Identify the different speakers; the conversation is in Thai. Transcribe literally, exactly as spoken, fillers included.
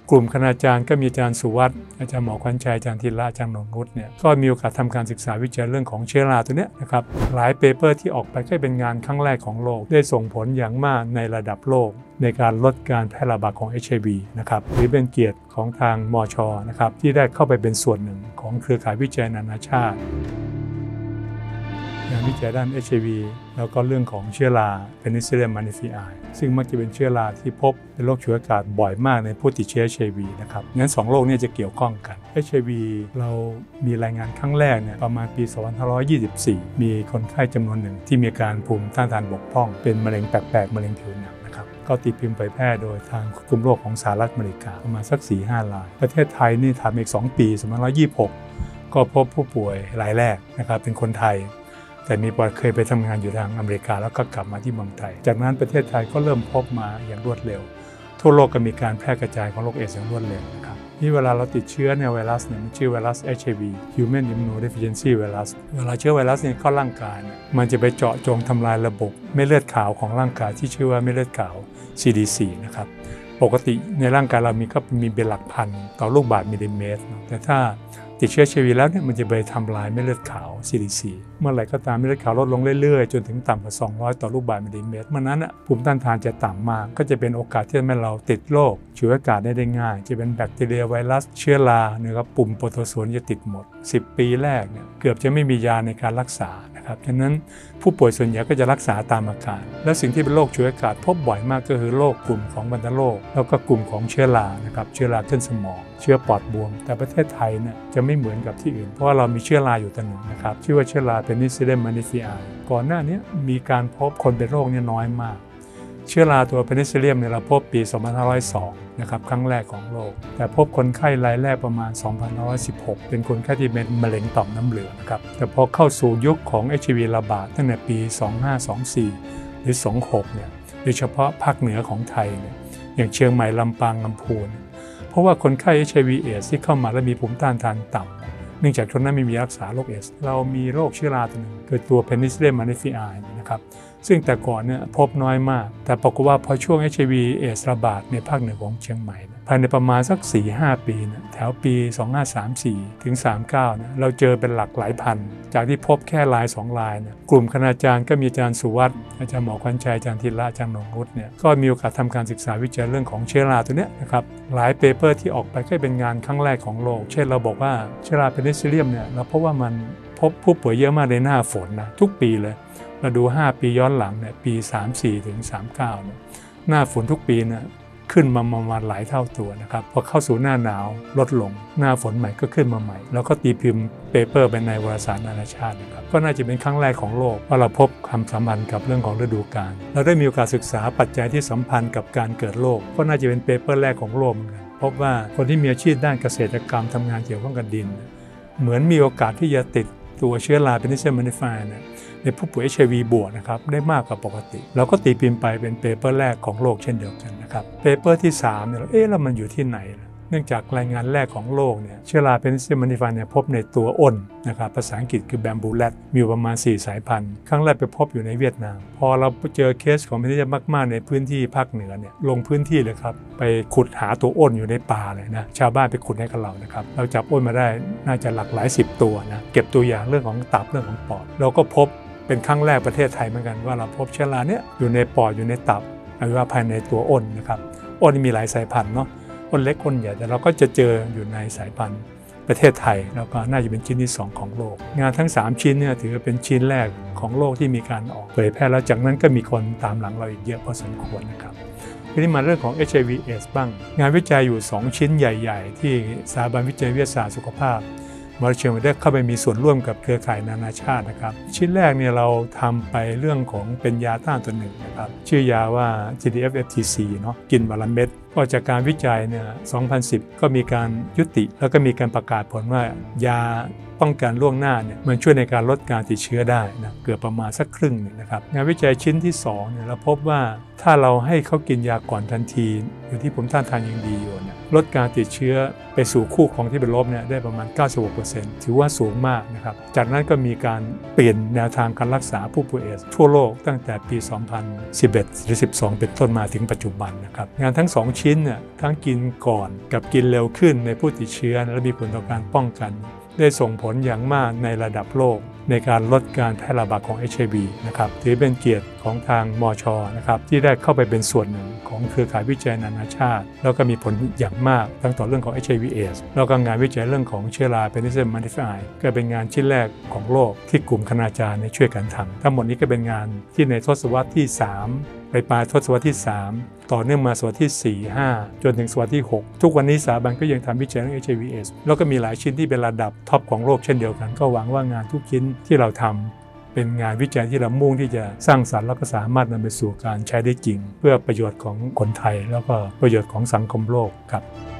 Speaker 1: กลุ่มคณาจารย์ก็มีอาจารย์สุวัฒน์อาจารย์หมอขวัญชัยอาจารย์ธีระอาจารย์นงนุชเนี่ยก็มีโอกาสทำการศึกษาวิจัยเรื่องของเชื้อราตัวเนี้ยนะครับหลายเปเปอร์ที่ออกไปก็เป็นงานครั้งแรกของโลกได้ส่งผลอย่างมากในระดับโลกในการลดการแพร่ระบาดของ เอช ไอ วี นะครับหรือเป็นเกียรติของทางมช.นะครับที่ได้เข้าไปเป็นส่วนหนึ่งของเครือข่ายวิจัยนานาชาติงานวิจัยด้าน เอช ไอ วี แล้วก็เรื่องของเชื้อรา Penicillium magnificae ซึ่งมักจะเป็นเชื้อราที่พบในโรคฉวยโอกาสบ่อยมากในผู้ติดเชื้อ เอช ไอ วี นะครับงั้นสองโรคนี้จะเกี่ยวข้องกัน เอช ไอ วี เรามีรายงานครั้งแรกเนี่ยประมาณปี สองพันห้าร้อยยี่สิบสี่ มีคนไข้จำนวนหนึ่งที่มีอาการภูมิต้านทานบกพร่องเป็นมะเร็งแปลกๆมะเร็งผิวหนังนะครับก็ตีพิมพ์เผยแพร่โดยทางกลุ่มโรคของสหรัฐอเมริกาประมาณสัก สี่ห้ารายประเทศไทยนี่ทำอีกสองปีสองพันห้าร้อยยี่สิบหกก็พบผู้ป่วยรายแรกนะครับเป็นคนไทยแต่มีประวัติเคยไปทำงานอยู่ทางอเมริกาแล้วก็กลับมาที่เมืองไทยจากนั้นประเทศไทยก็เริ่มพบมาอย่างรวดเร็วทั่วโลกก็มีการแพร่กระจายของโรคเอดส์อย่างรวดเร็วนะครับนี่เวลาเราติดเชื้อในไวรัสเนี่ยมันชื่อไวรัส เอช ไอ วี Human Immunodeficiency Virus เวลาเชื้อไวรัสเนี่ยเข้าร่างกายเนี่ยมันจะไปเจาะจงทำลายระบบเม็ดเลือดขาวของร่างกายที่ชื่อว่าเม็ดเลือดขาว ซี ดี โฟร์ นะครับปกติในร่างกายเรามีก็มีเป็นหลักพันต่อลูกบาศก์มิลลิเมตรแต่ถ้าติดเชื้อ เอช ไอ วี แล้วเนี่ยมันจะไปทำลายเม็ดเลือดขาว ซี ดี โฟร์ เมื่อไหร่ก็ตามเม็ดเลือดขาวลดลงเรื่อยๆจนถึงต่ำกว่าสองร้อยต่อลูกบาศก์มิลลิเมตรเมื่อนั้นภูมิต้านทานจะต่ำมากก็จะเป็นโอกาสที่ทำให้เราติดโรคฉวยโอกาสได้ง่ายจะเป็นแบคทีเรียไวรัสเชื้อรานะครับปุ่มโปรโตโซนจะติดหมดสิบปีแรกเนี่ยเกือบจะไม่มียาในการรักษานะครับฉะนั้นผู้ป่วยส่วนใหญ่ก็จะรักษาตามอาการและสิ่งที่เป็นโรคฉวยโอกาสพบบ่อยมากก็คือโรคกลุ่มของวัณโรคแล้วก็กลุ่มของเชื้อรานะครับเชื้อราขึ้นสมองเชื้อปอดบวมแต่ประเทศไทยเนี่ยจะไม่เหมือนกับที่อื่นเพราะว่าเรามีเชื้อราอยู่ตัวหนึ่งนะครับชื่อว่าเชื้อรา Penicillium magnificae ก่อนหน้านี้มีการพบคนเป็นโรคเนี่ยน้อยมากเชื้อราตัว Penicillium เนี่ยเราพบปี สองพันห้าร้อยสอง นะครับครั้งแรกของโลกแต่พบคนไข้รายแรกประมาณ สองพันห้าร้อยสิบหก เป็นคนไข้ที่เป็นมะเร็งต่อมน้ำเหลืองนะครับแต่พอเข้าสู่ยุคของ เอช ไอ วี ระบาดตั้งแต่ปี สองพันห้าร้อยยี่สิบสี่ หรือ สองพันหก เนี่ยโดยเฉพาะภาคเหนือของไทยเนี่ยอย่างเชียงใหม่ลำปางลำพูนเพราะว่าคนไข้ เอช ไอ วี เอดส์ที่เข้ามาและมีภูมิต้านทานต่ำเนื่องจากช่วงนั้นไม่มีรักษาโรคเอดส์เรามีโรคเชื้อราตัวหนึ่งคือตัว Penicillium magnificae นะครับซึ่งแต่ก่อนเนี่ยพบน้อยมากแต่ปรากฏว่าพอช่วง เอช ไอ วี เอดส์ระบาดในภาคเหนือของเชียงใหม่ภายในประมาณสัก สี่ห้า ปีนะแถวปี สองพันห้าร้อยสามสิบสี่ ถึง สามสิบเก้านะเราเจอเป็นหลักหลายพันจากที่พบแค่รายสองรายนะกลุ่มคณาจารย์ก็มีอาจารย์สุวัฒน์อาจารย์หมอขวัญชัยอาจารย์ธีระอาจารย์นงนุชเนี่ยก็มีโอกาสทำการศึกษาวิจัยเรื่องของเชื้อราตัวเนี้ยนะครับหลายเปเปอร์ที่ออกไปก็เป็นงานครั้งแรกของโลกเช่นเราบอกว่าเชื้อรา Penicillium เนี่ยเราพบว่ามันพบผู้ป่วยเยอะมากในหน้าฝนนะทุกปีเลยเราดูห้าปีย้อนหลังเนี่ยปีสามสิบสี่ถึงสามสิบเก้าเนี่ยหน้าฝนทุกปีเนี่ยขึ้นมาประมาณหลายเท่าตัวนะครับพอเข้าสู่หน้าหนาวลดลงหน้าฝนใหม่ก็ขึ้นมาใหม่แล้วก็ตีพิมพ์เปเปอร์เป็นในวารสารนานาชาตินะครับก็น่าจะเป็นครั้งแรกของโลกว่าเราพบความสัมพันธ์กับเรื่องของฤดูกาลเราได้มีโอกาสศึกษาปัจจัยที่สัมพันธ์กับการเกิดโรคก็น่าจะเป็นเปเปอร์แรกของโลกเหมือนกันพบว่าคนที่มีอาชีพด้านเกษตรกรรมทำงานเกี่ยวข้องกับดินเหมือนมีโอกาสที่จะติดตัวเชื้อรา Penicillium magnificae เนี่ยในผู้ป่วย เอช ไอ วี บวกนะครับได้มากกว่าปกติเราก็ตีพิมพ์ไปเป็นเปเปอร์แรกของโลกเช่นเดียวกันนะครับเปเปอร์ที่สามเนี่ยเอ๊ะแล้วมันอยู่ที่ไหนเนื่องจากรายงานแรกของโลกเนี่ยเชื้อรา Penicillium magnificae เนี่ยพบในตัวอ้นนะครับภาษาอังกฤษคือ Bamboo Rat มีประมาณสี่สายพันธุ์ครั้งแรกไปพบอยู่ในเวียดนามพอเราเจอเคสของ Penicilliumมากๆในพื้นที่ภาคเหนือเนี่ยลงพื้นที่เลยครับไปขุดหาตัวอ้นอยู่ในป่าเลยนะชาวบ้านไปขุดให้กับเรานะครับเราจับอ้นมาได้น่าจะหลักหลายสิบตัวนะเก็บตัวอย่างเรื่องของตับเรื่องของปอดเราก็พบเป็นครั้งแรกประเทศไทยเหมือนกันว่าเราพบเชื้อราเนี่ยอยู่ในปอดอยู่ในตับหรือว่าภายในตัวอ้นนะครับอ้นมีหลายสายพันธุ์เนาะอ้นเล็กอ้นใหญ่แต่เราก็จะเจออยู่ในสายพันธุ์ประเทศไทยแล้วก็น่าจะเป็นชิ้นที่สองของโลกงานทั้งสามชิ้นเนี่ยถือเป็นชิ้นแรกของโลกที่มีการออกเผยแพร่แล้วจากนั้นก็มีคนตามหลังเราอีกเยอะพอสมควรนะครับทีนี้มาเรื่องของ เอช ไอ วี เอดส์ บ้างงานวิจัยอยู่สองชิ้นใหญ่ๆที่สถาบันวิจัยวิทยาศาสตร์สุขภาพมอริเชียได้เข้าไปมีส่วนร่วมกับเครือข่ายนานาชาตินะครับชิ้นแรกเนี่ยเราทำไปเรื่องของเป็นยาต้านตัวหนึ่งนะครับชื่อยาว่า จี ดี เอฟ เอฟ ที ซี เนาะกินวันละเม็ดก็จากการวิจัยเนี่ยสองพันสิบก็มีการยุติแล้วก็มีการประกาศผลว่ายาป้องกันล่วงหน้าเนี่ยมันช่วยในการลดการติดเชื้อได้นะเกือบประมาณสักครึ่งนึงนะครับงานวิจัยชิ้นที่สองเนี่ยเราพบว่าถ้าเราให้เขากินยาก่อนทันทีอยู่ที่ภูมิต้านทานยังดีอยู่เนี่ยลดการติดเชื้อไปสู่คู่ครองที่เป็นลบเนี่ยได้ประมาณ เก้าสิบหกเปอร์เซ็นต์ ถือว่าสูงมากนะครับจากนั้นก็มีการเปลี่ยนแนวทางการรักษาผู้ป่วยเอดส์ทั่วโลกตั้งแต่ปี สองพันสิบเอ็ดหรือสิบสองเป็นต้นมาถึงปัจจุบันนะครับงานทั้งสองชิ้นเนี่ยทั้งกินก่อนกับกินเร็วขึ้นในผู้ติดเชื้อและมีผลต่อการป้องกันได้ส่งผลอย่างมากในระดับโลกในการลดการแพร่ระบาดของ เอช ไอ วี นะครับถือเป็นเกียรติของทางมช.นะครับที่ได้เข้าไปเป็นส่วนหนึ่งของเครือข่ายวิจัยนานาชาติแล้วก็มีผลอย่างมากทั้งต่อเรื่องของ เอช ไอ วี เอดส์ แล้วก็งานวิจัยเรื่องของเชื้อรา Penicillium malifide ก็เป็นงานชิ้นแรกของโลกที่กลุ่มคณาจารย์ช่วยกันทำทั้งหมดนี้ก็เป็นงานที่ในทศวรรษที่สามไปปลายทศวรรษที่สามต่อเนื่องมาศตวรรษที่สี่ ห้าจนถึงศตวรรษที่หกทุกวันนี้สถาบันก็ยังทำวิจัยเรื่อง เอช ไอ วี เอดส์ แล้วก็มีหลายชิ้นที่เป็นระดับท็อปของโลกเช่นเดียวกันก็หวังว่างานทุกชิ้นที่เราทำเป็นงานวิจัยที่เรามุ่งที่จะสร้างสรรค์แล้วก็สามารถนำไปสู่การใช้ได้จริงเพื่อประโยชน์ของคนไทยแล้วก็ประโยชน์ของสังคมโลกครับ